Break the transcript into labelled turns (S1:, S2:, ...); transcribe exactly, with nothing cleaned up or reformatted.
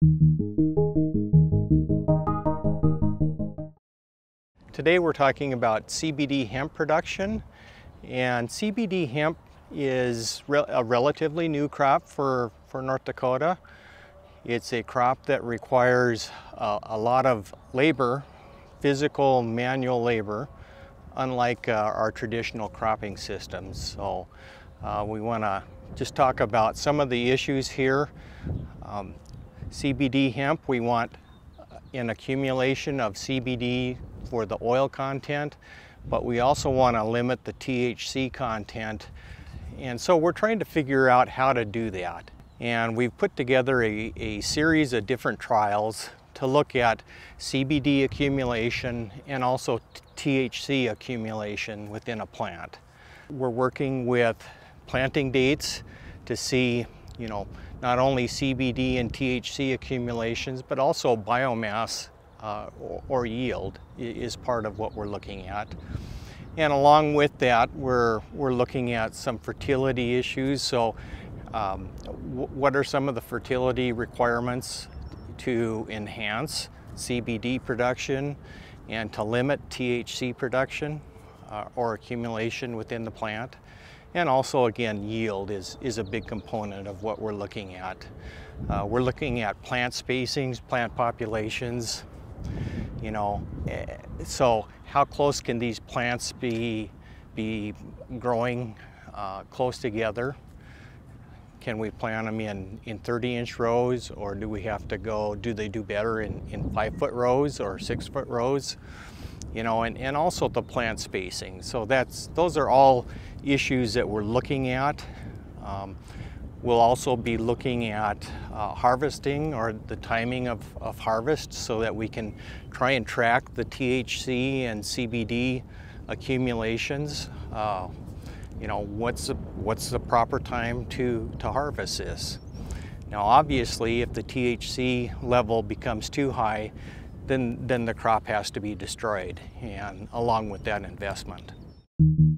S1: Today we're talking about C B D hemp production, and C B D hemp is re a relatively new crop for, for North Dakota. It's a crop that requires a, a lot of labor, physical manual labor, unlike uh, our traditional cropping systems. So uh, we want to just talk about some of the issues here. Um, C B D hemp, we want an accumulation of C B D for the oil content, but we also want to limit the T H C content. And so we're trying to figure out how to do that. And we've put together a, a series of different trials to look at C B D accumulation and also T H C accumulation within a plant. We're working with planting dates to see, you know, not only C B D and T H C accumulations, but also biomass uh, or, or yield is part of what we're looking at. And along with that, we're, we're looking at some fertility issues. So um, what are some of the fertility requirements to enhance C B D production and to limit T H C production uh, or accumulation within the plant? And also, again, yield is, is a big component of what we're looking at. Uh, we're looking at plant spacings, plant populations, you know, so how close can these plants be, be growing uh, close together? Can we plant them in, in thirty inch rows, or do we have to go, do they do better in, in five foot rows or six foot rows? You know, and, and also the plant spacing. So that's, those are all issues that we're looking at. Um, we'll also be looking at uh, harvesting, or the timing of, of harvest, so that we can try and track the T H C and C B D accumulations. Uh, you know, what's the, what's the proper time to, to harvest this? Now obviously, if the T H C level becomes too high, then, then the crop has to be destroyed, and along with that investment.